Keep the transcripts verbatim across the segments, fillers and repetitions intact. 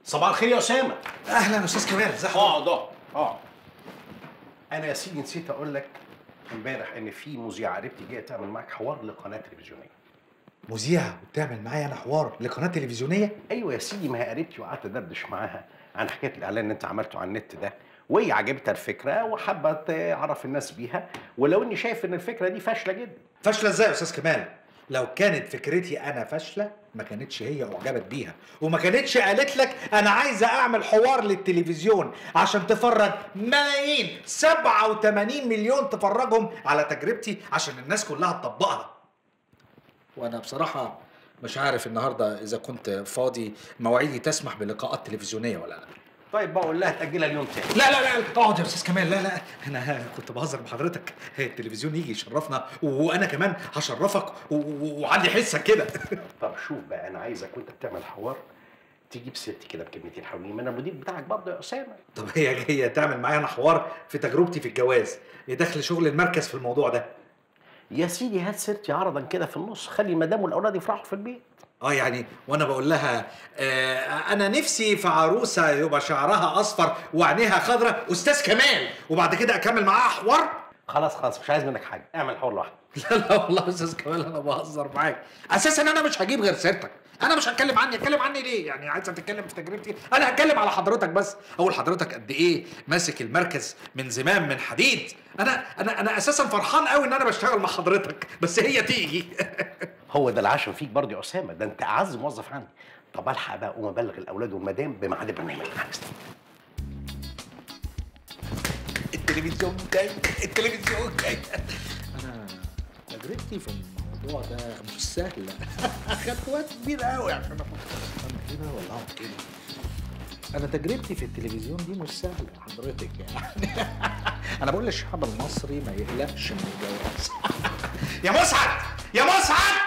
صباح الخير يا اسامه. اهلا استاذ كمال، ازي حضرتك؟ اقعد اقعد اقعد. انا يا سيدي نسيت اقول لك امبارح ان في مذيعه قريبتي جايه تعمل معاك حوار لقناه تلفزيونيه. مذيعه وبتعمل معايا انا حوار لقناه تلفزيونيه؟ ايوه يا سيدي، ما هي قريبتي وقعدت ادردش معاها عن حكايه الاعلان اللي انت عملته على النت ده، وهي عجبتها الفكره وحابه تعرف الناس بيها، ولو اني شايف ان الفكره دي فاشله جدا. فاشله ازاي يا استاذ كمال؟ لو كانت فكرتي انا فاشله ما كانتش هي اعجبت بيها، وما كانتش قالت لك انا عايزه اعمل حوار للتلفزيون عشان تفرج ملايين، سبعة وثمانين مليون تفرجهم على تجربتي عشان الناس كلها تطبقها. وانا بصراحه مش عارف النهارده اذا كنت فاضي، مواعيدي تسمح بلقاءات تلفزيونيه ولا لا. طيب بقول لها تاجلها اليوم تاني. لا لا لا اقعد يا استاذ كمال. لا لا انا كنت بهزر بحضرتك، التلفزيون يجي يشرفنا وانا كمان هشرفك وعندي حسك كده. طب شوف بقى، انا عايزك وانت بتعمل حوار تجيب سيرتي كده بكلمتين حلوين، ما انا المدير بتاعك برضه يا اسامه. طب هي جايه تعمل معايا انا حوار في تجربتي في الجواز، ايه دخل شغل المركز في الموضوع ده؟ يا سيدي هات سيرتي عرضا كده في النص، خلي المدام والاولاد يفرحوا في البيت. اه يعني وانا بقول لها آه انا نفسي في عروسه يبقى شعرها اصفر وعينيها خضراء استاذ كمال، وبعد كده اكمل معاها حوار؟ خلاص خلاص مش عايز منك حاجه، اعمل حوار لوحدك. لا لا والله يا استاذ كمال انا بهزر معاك، اساسا انا مش هجيب غير سيرتك، انا مش هتكلم عني. اتكلم عني ليه؟ يعني عايزه تتكلم في تجربتي؟ انا هتكلم على حضرتك بس، اقول حضرتك قد ايه ماسك المركز من زمان من حديد. انا انا انا اساسا فرحان قوي ان انا بشتغل مع حضرتك، بس هي تيجي. هو ده العشم فيك برضه يا اسامه، ده انت اعز موظف عندي. طب الحق بقى قوم ابلغ الاولاد والمدام بميعاد البرنامج. التلفزيون جاي، التلفزيون جاي. انا تجربتي في الموضوع ده مش سهله. خدت وقت كبير قوي عشان افهم كده والله كده. انا تجربتي في التلفزيون دي مش سهله حضرتك يعني. انا بقول للشعب المصري ما يقلقش من الجواز. يا مسعد يا مسعد،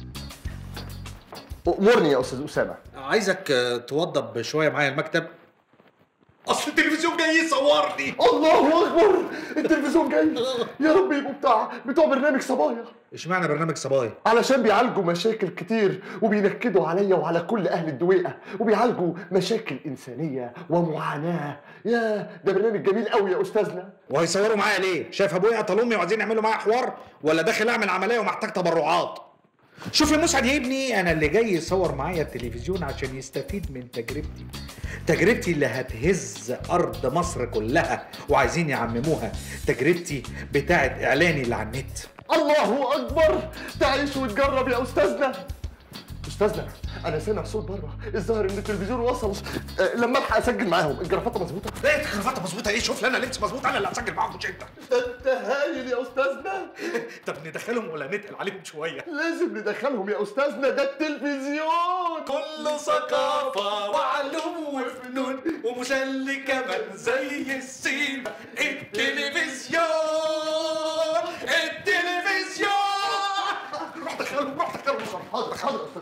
أمرني يا أستاذ أسامة. عايزك توضب شويه معايا المكتب، اصل التلفزيون جاي يصورني. الله اكبر، التلفزيون جاي. يا رب يبقوا بتاع بتوع برنامج صبايا. اشمعنى برنامج صبايا؟ علشان بيعالجوا مشاكل كتير وبينكدوا عليا وعلى كل اهل الدويقه، وبيعالجوا مشاكل انسانيه ومعاناه. يا ده برنامج جميل قوي يا استاذنا. وهيصوروا معايا ليه؟ شايف ابويا قتل امي وعايزين يعملوا معايا حوار، ولا داخل اعمل عمليه ومحتاج تبرعات؟ شوف يا مسعد يا ابني، انا اللي جاي يصور معايا التلفزيون عشان يستفيد من تجربتي، تجربتي اللي هتهز ارض مصر كلها وعايزين يعمموها، تجربتي بتاعت اعلاني اللي على النت. الله اكبر، تعيش وتجرب يا استاذنا. استاذنا انا سامع صوت بره، الظاهر ان التلفزيون وصل. أه لما الحق اسجل معاهم. الجرافطه مظبوطه؟ لا الجرافطه مظبوطه ايه؟ شوف لي انا لبس مظبوط، انا اللي هسجل معاهم مش انت. ده انت هايل يا استاذنا. طب ندخلهم ولا نتقل عليهم شويه؟ لازم ندخلهم يا استاذنا، ده التلفزيون كله ثقافه وعلوم وفنون ومسلي كمان زي السيما. التلفزيون التلفزيون. روح دخلهم روح دخلهم. حاضر حاضر يا استاذ.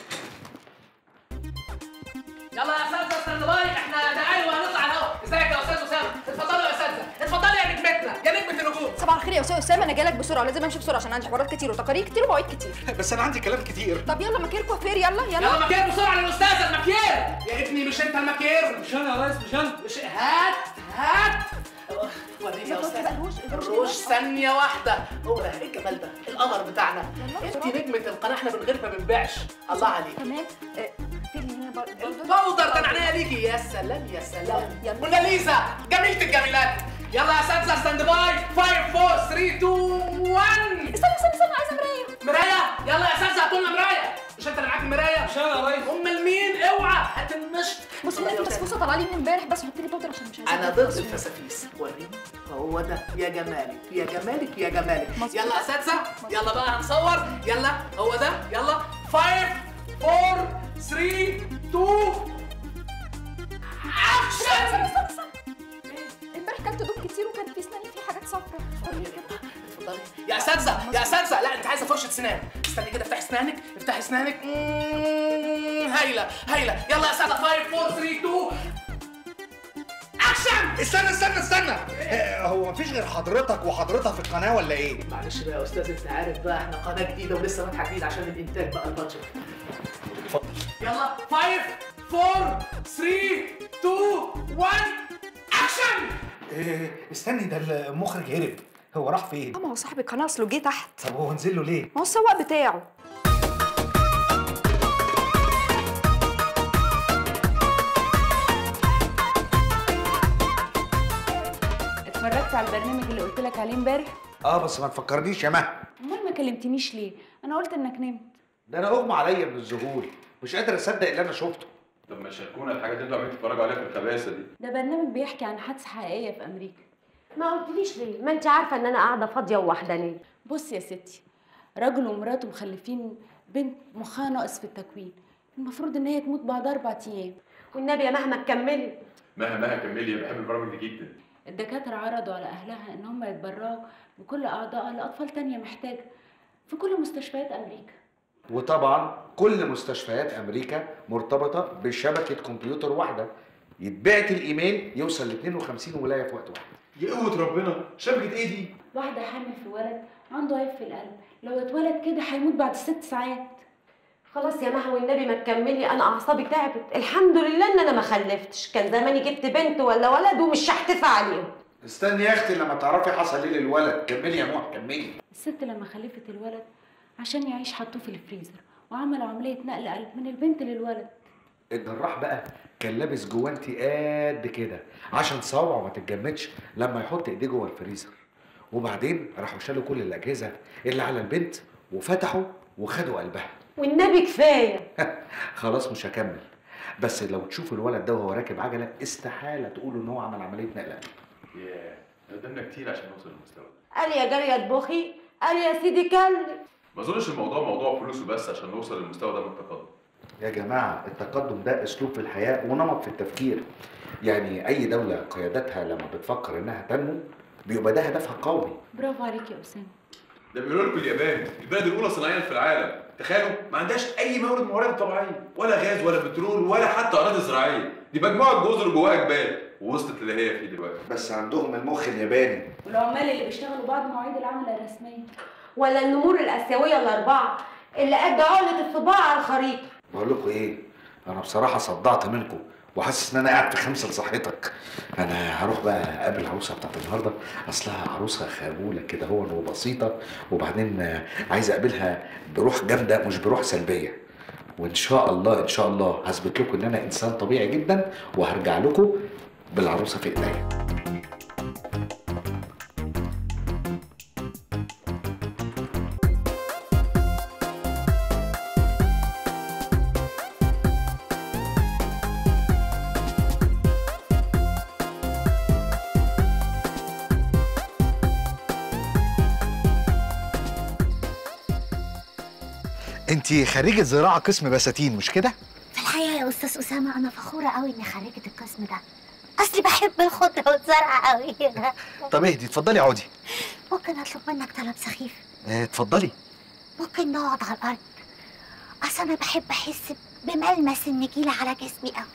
يلا يا اساتذه ستاند باي، احنا دقايق وهنطلع الهوا. ازيك يا استاذ اسامه؟ اتفضلوا يا اساتذه، اتفضلوا يا نجمتنا، يا نجمه النجوم. صباح الخير يا استاذ اسامه، انا جايلك بسرعه ولازم امشي بسرعه عشان عندي حوارات كتير وتقارير كتير ومواعيد كتير. بس انا عندي كلام كتير. طب يلا مكير كوافير، يلا يلا يلا مكير بسرعه للاستاذه المكير. يا ابني مش انت المكير؟ مش انا يا ريس، مش انا. مش هات هات وريني يا استاذ الروج. ثانيه واحده. هو ده ايه الجمال ده؟ القمر بتاعنا. انت نجمه القناه، احنا من غير ما بنبيعش. الله عليك. تمام. البودر ده عينيا ليكي. يا سلام يا سلام. موناليزا جميله الجميلات. يلا يا اساتذه ستاند باي. خمسة أربعة ثلاثة اتنين واحد. استنى استنى استنى، عايزه مرايه. مرايه؟ يلا يا اساتذه هاتوا لنا مرايه. مش انت اللي معاك المرايه؟ مش انا يا ريس. امال مين؟ اوعى هات المشط. بص هنا في بسبوسه طالعه لي من امبارح، بس حط لي بودر عشان مش عايزه. انا ضد الفسافيس. وريني. هو ده. يا جمالك يا جمالك يا جمالك. يلا يا اساتذه، يلا بقى هنصور. يلا هو ده. يلا خمسة أربعة ثلاثة اتنين اكشن. امبارح كلت دوب كتير وكان في اسناني في حاجات صفرا. اتفضلي يا اساتذه يا اساتذه. لا انت عايزه فرشه سنان. استني كده، افتحي اسنانك افتحي اسنانك. هايله هايله. يلا يا اساتذه خمسة أربعة ثلاثة اتنين اكشن. استنى استنى استنى، آه هو مفيش غير حضرتك وحضرتها في القناه ولا ايه؟ معلش بقى يا استاذ، انت عارف بقى احنا قناه جديده ولسه فاتحه جديد عشان الانتاج بقى البادجت. اتفضل. يلا خمسة فور ثري تو واحد اكشن. إيه استني، ده المخرج هرب، هو راح فين؟ ما هو صاحب القناه اصله جه تحت. طب هو نزل له ليه؟ ما هو السواق بتاعه. اتفرجت على البرنامج اللي قلت لك عليه امبارح؟ اه بس ما تفكرنيش يا مها. امال ما كلمتنيش ليه؟ انا قلت انك نمت. ده انا اغمى عليا من الذهول، مش قادر اصدق اللي انا شفته. طب ما شاركونا الحاجات اللي انتوا عمالين تتفرجوا عليها في الخباثه دي. ده برنامج بيحكي عن حادثه حقيقيه في امريكا. ما قلتليش ليه؟ ما انت عارفه ان انا قاعده فاضيه ووحدانيه. بص يا ستي، راجل ومراته مخلفين بنت مخها ناقص في التكوين، المفروض ان هي تموت بعد اربع ايام. والنبي يا مهما تكملي. مها مها كملي، انا بحب البرامج دي جدا. الدكاتره عرضوا على اهلها ان هم يتبرعوا بكل اعضائها لاطفال تانية محتاجه في كل مستشفيات امريكا. وطبعا كل مستشفيات امريكا مرتبطه بشبكه كمبيوتر واحده، يتبعت الايميل يوصل ل اثنين وخمسين ولايه في وقت واحد. يا قوه ربنا، شبكه ايه دي؟ واحده حامل في ولد عنده عيب في القلب، لو اتولد كده هيموت بعد ست ساعات. خلاص يا مها والنبي ما تكملي، انا اعصابي تعبت. الحمد لله ان انا ما خلفتش، كان زماني جبت بنت ولا ولد ومش هحتفى عليهم. استني يا اختي لما تعرفي حصل ايه للولد. كملي يا نوح كملي. الست لما خلفت الولد عشان يعيش حطوه في الفريزر وعملوا عمليه نقل قلب من البنت للولد. الجراح بقى كان لابس جوانتي قد كده عشان صوابعه ما تتجمدش لما يحط ايديه جوه الفريزر، وبعدين راحوا شالوا كل الاجهزه اللي على البنت وفتحوا وخدوا قلبها. والنبي كفايه. خلاص مش هكمل، بس لو تشوف الولد ده وهو راكب عجله استحاله تقولوا ان هو عمل عمليه نقل قلب. ياه، قدامنا كتير عشان نوصل للمستوى ده. قال يا جاريه اطبخي، قال يا سيدي كلم. ما اظنش الموضوع موضوع فلوس وبس عشان نوصل للمستوى ده من التقدم. يا جماعه التقدم ده اسلوب في الحياه ونمط في التفكير. يعني اي دوله قيادتها لما بتفكر انها تنمو بيبقى ده هدفها القومي. برافو عليك يا اسامه. ده بيقولوا لكم اليابان البلد الاولى صناعيا في العالم، تخيلوا ما عندهاش اي مورد موارد طبيعيه، ولا غاز ولا بترول ولا حتى اراضي زراعيه، دي مجموعه جزر جواها جبال ووصلت اللي هي فيه دلوقتي. بس عندهم المخ الياباني. والعمال اللي بيشتغلوا بعد مواعيد العمل الرسميه. ولا النمور الاسيويه الاربعه اللي قد عقله الصباع على الخريطه. بقول لكم ايه، انا بصراحه صدعت منكم وحاسس ان انا قاعد في خمسه لصحتك. انا هروح بقى اقابل العروسه بتاعت النهارده، اصلها عروسه خابوله كده هو وبسيطه، وبعدين عايز اقابلها بروح جامده مش بروح سلبيه. وان شاء الله ان شاء الله هثبت لكم ان انا انسان طبيعي جدا وهرجع لكم بالعروسه في ايديا. انتي خريجة زراعة قسم بساتين مش كده؟ في الحقيقة يا أستاذ أسامة أنا فخورة قوي إني خريجة القسم ده، أصلي بحب الخضرة والزرع قوي. طب اهدي اتفضلي اقعدي. ممكن أطلب منك طلب سخيف؟ اه اتفضلي. ممكن نقعد على الأرض، أصل أنا بحب أحس بملمس النجيلة على جسمي قوي.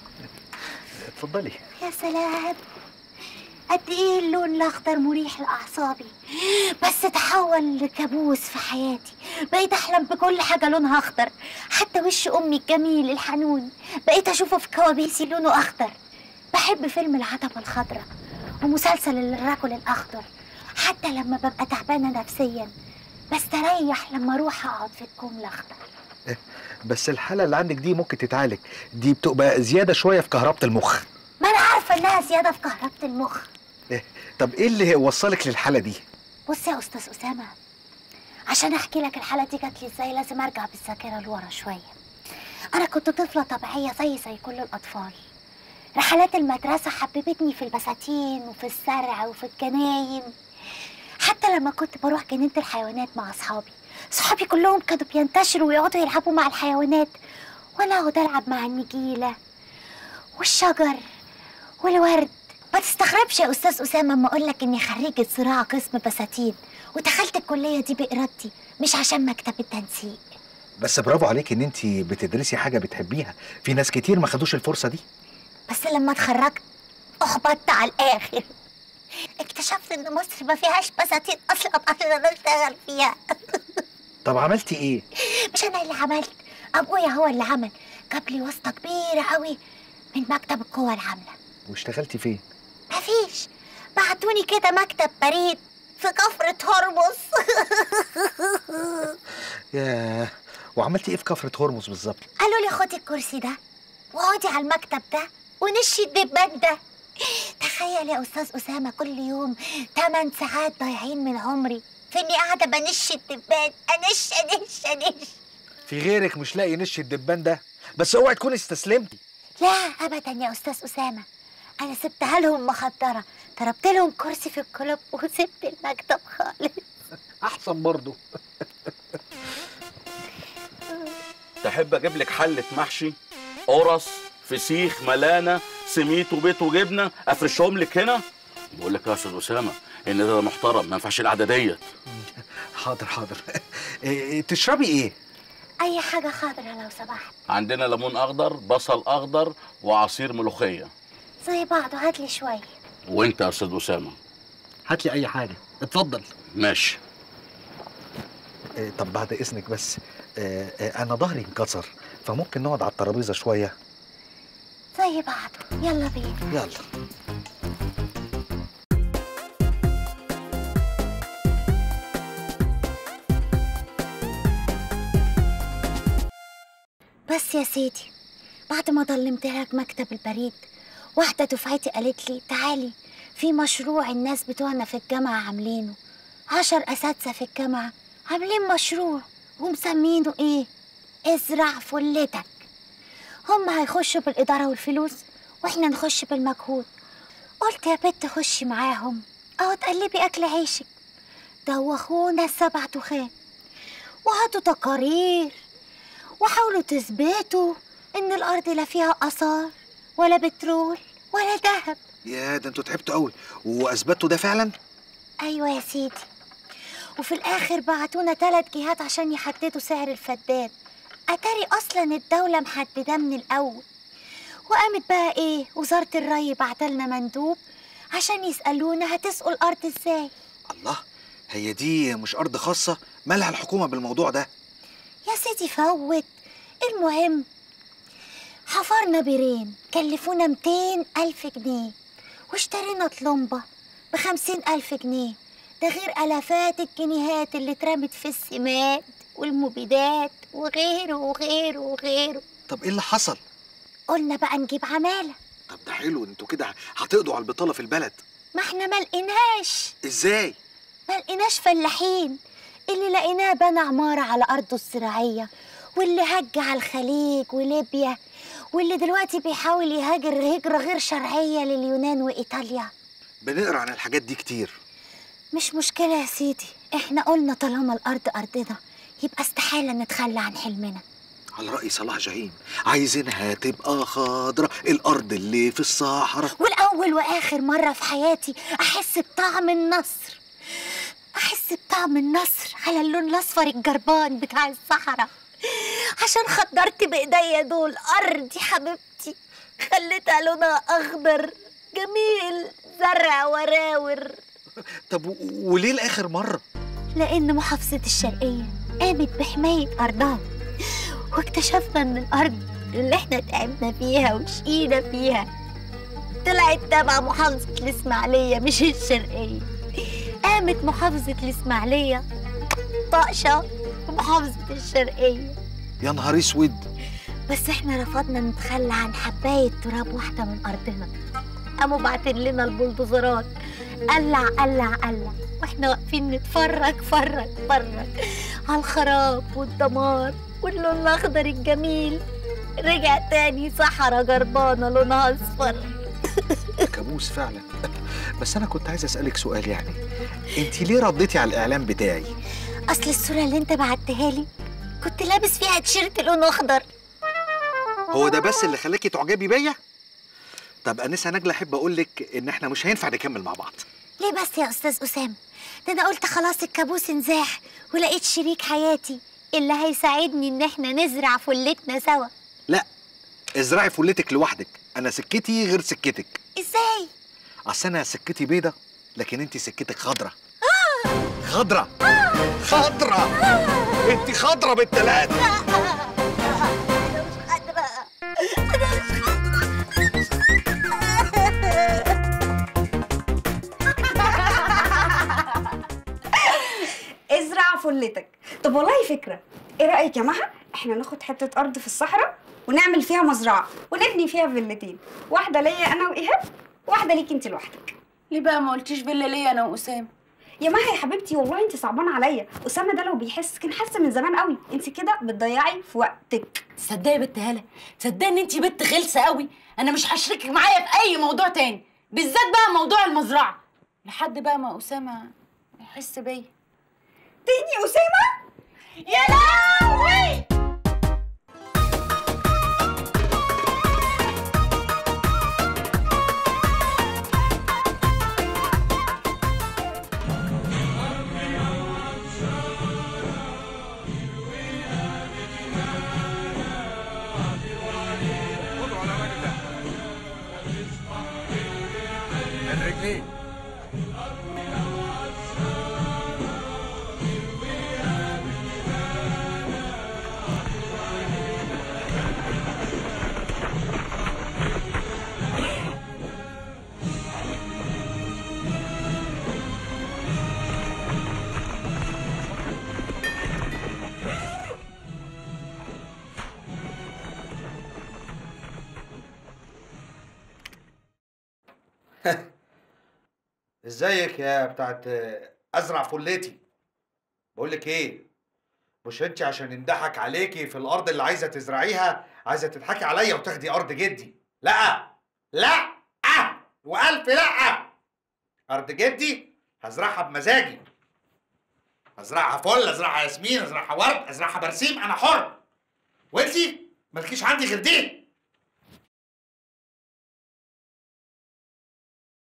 اتفضلي. يا سلام، قد إيه اللون الأخضر مريح لأعصابي، بس تحول لكابوس في حياتي، بقيت أحلم بكل حاجة لونها أخضر، حتى وش أمي الجميل الحنون بقيت أشوفه في كوابيسي لونه أخضر. بحب فيلم العتبة الخضراء ومسلسل الرجل الأخضر، حتى لما ببقى تعبانة نفسيا بستريح لما أروح أقعد في الكوم الأخضر. بس الحالة اللي عندك دي ممكن تتعالج، دي بتبقى زيادة شوية في كهربة المخ. ما أنا عارفة إنها زيادة في كهربة المخ. إيه؟ طب إيه اللي وصلك للحالة دي؟ بص يا أستاذ أسامة، عشان أحكي لك الحالة دي جات لي إزاي لازم أرجع بالذاكرة لورا شوية. أنا كنت طفلة طبيعية زي زي كل الأطفال. رحلات المدرسة حببتني في البساتين وفي الزرع وفي الجناين، حتى لما كنت بروح جنينة الحيوانات مع أصحابي، صحابي كلهم كانوا بينتشروا ويقعدوا يلعبوا مع الحيوانات، وأنا أقعد ألعب مع النجيلة والشجر والورد. ما تستغربش يا أستاذ أسامة أما أقول لك إني خريجة زراعة قسم بساتين، ودخلت الكلية دي بإرادتي مش عشان مكتب التنسيق. بس برافو عليك إن أنت بتدرسي حاجة بتحبيها، في ناس كتير ما خدوش الفرصة دي. بس لما اتخرجت أحبطت على الآخر، اكتشفت إن مصر ما فيهاش بساتين أصلا عشان أشتغل فيها. طب عملتي إيه؟ مش أنا اللي عملت، أبويا هو اللي عمل. جاب لي واسطه كبيره قوي من مكتب القوى العامله. واشتغلتي فين؟ مفيش، بعتوني كده مكتب بريد في كفرة هرمز. ياه، وعملتي ايه في كفرة هرمز بالظبط؟ قالوا لي خدي الكرسي ده واقعدي على المكتب ده ونشي الدبان ده. تخيل يا استاذ اسامه كل يوم ثمان ساعات ضايعين من عمري في اني قاعده بنش الدبان، انش انش انش. في غيرك مش لاقي نش الدبان ده، بس اوعي تكوني استسلمتي. لا ابدا يا استاذ اسامه، انا سبتها لهم مخدره، ضربت لهم كرسي في الكلوب وسبت المكتب خالص. احسن برضه. تحب اجيب لك حله محشي، قرص، فسيخ، ملانه، سميت وبيت وجبنه، افرشهم لك هنا؟ بقول لك يا استاذ اسامه ان ده محترم، ما ينفعش القعده ديت. حاضر حاضر. تشربي ايه؟ اي حاجه خضرا لو سمحت. عندنا ليمون اخضر، بصل اخضر، وعصير ملوخيه. زي بعضه، هات لي شويه. وانت يا استاذ اسامه؟ هات لي اي حاجه، اتفضل. ماشي. إيه طب بعد اذنك بس، إيه إيه انا ظهري انكسر، فممكن نقعد على الترابيزه شويه؟ زي بعضه، يلا بينا. يلا. بس يا سيدي، بعد ما ضلمت لك مكتب البريد، واحدة دفعتي قالت لي تعالي في مشروع الناس بتوعنا في الجامعة عاملينه، عشر أساتذة في الجامعة عاملين مشروع ومسمينه إيه؟ ازرع فلتك. هم هيخشوا بالإدارة والفلوس وإحنا نخش بالمجهود. قلت يا بت خشي معاهم أو تقلبي أكل عيشك. دوخونا السبع تخان وهاتوا تقارير وحاولوا تثبتوا إن الأرض لا فيها آثار ولا بترول ولا ذهب. يا ده انتوا تعبتوا قوي، واثبتوا ده فعلا؟ أيوة يا سيدي، وفي الآخر بعتونا ثلاث جهات عشان يحددوا سعر الفدان. أتاري أصلا الدولة محددة من الأول، وقامت بقى إيه وزارة الري بعتلنا مندوب عشان يسألونا هتسقوا الأرض إزاي. الله، هي دي مش أرض خاصة؟ مالها الحكومة بالموضوع ده؟ يا سيدي فوت. المهم حفرنا بيرين كلفونا ميتين ألف جنيه، واشترينا طلمبة بخمسين ألف جنيه، ده غير ألافات الجنيهات اللي اترمت في السماد والمبيدات وغيره وغيره وغيره. طب ايه اللي حصل؟ قلنا بقى نجيب عمالة. طب ده حلو، انتوا كده هتقضوا على البطالة في البلد. ما احنا ما لقيناش. ازاي؟ ما لقيناش فلاحين، اللي لقيناه بنى عمارة على أرضه الزراعية، واللي هج على الخليج وليبيا، واللي دلوقتي بيحاول يهاجر هجرة غير شرعية لليونان وإيطاليا. بنقرا عن الحاجات دي كتير. مش مشكلة يا سيدي، احنا قلنا طالما الأرض أرضنا يبقى استحالة نتخلى عن حلمنا. على رأي صلاح جاهين، عايزينها تبقى خضرة الأرض اللي في الصحراء. والأول وآخر مرة في حياتي أحس بطعم النصر، أحس بطعم النصر على اللون الأصفر الجربان بتاع الصحراء، عشان خدرت بإيديا دول أرضي حبيبتي، خليتها لونها أخضر جميل زرع وراور. طب وليه لآخر مرة؟ لأن محافظة الشرقية قامت بحماية أرضها، واكتشفنا إن الأرض اللي احنا تعبنا فيها وشقينا فيها طلعت تبع محافظة الإسماعيلية مش الشرقية. قامت محافظة الإسماعيلية طقشة ومحافظة الشرقية. يا نهار اسود. بس احنا رفضنا نتخلى عن حباية تراب واحدة من أرضنا، قاموا باعتين لنا البلدوزرات قلع قلع قلع، واحنا واقفين نتفرج فرج فرج على الخراب والدمار، واللون الأخضر الجميل رجع تاني صحراء جربانة لونها أصفر. كابوس فعلا. بس أنا كنت عايز أسألك سؤال، يعني أنت ليه رديتي على الإعلان بتاعي؟ أصل الصورة اللي أنت بعتها لي كنت لابس فيها تيشيرت لونه أخضر. هو ده بس اللي خلاكي تعجبي بيا؟ طب أنسة نجلة، أحب أقول لك إن إحنا مش هينفع نكمل مع بعض. ليه بس يا أستاذ أسامة؟ ده أنا قلت خلاص الكابوس انزاح ولقيت شريك حياتي اللي هيساعدني إن إحنا نزرع فلتنا سوا. لا، ازرعي فلتك لوحدك، أنا سكتي غير سكتك. إزاي؟ أصل أنا سكتي بيضة لكن أنت سكتك خضرة. آه. خضرة. آه. خضرة. آه. أنت خضرة بالتلاتة. أنا مش خضرة. فكره. ايه رايك يا مها احنا ناخد حته ارض في الصحراء ونعمل فيها مزرعه ونبني فيها فيلتين، واحده ليا انا وايهاب واحده ليكي انت لوحدك. ليه بقى ما قلتيش فيلا ليا انا واسامه؟ يا مها يا حبيبتي والله انت صعبانه عليا، اسامه ده لو بيحس كان حس من زمان قوي، انت كده بتضيعي في وقتك. تصدقي يا بنت هاله، تصدقي ان انت بنت غلسه قوي. انا مش هشركك معايا في اي موضوع تاني، بالذات بقى موضوع المزرعه، لحد بقى ما اسامه يحس بيا. تاني اسامه؟ يا لهوي! ازيك يا بتاعت ازرع فلتي؟ بقول لك ايه، مش انت عشان يندحك عليكي في الارض اللي عايزه تزرعيها عايزه تضحكي عليا وتاخدي ارض جدي؟ لا لا أه. والف لا، ارض جدي هزرعها بمزاجي، هزرعها فل، ازرعها ياسمين، ازرعها ورد، ازرعها برسيم، انا حر. وانتي مالكيش عندي غير دي.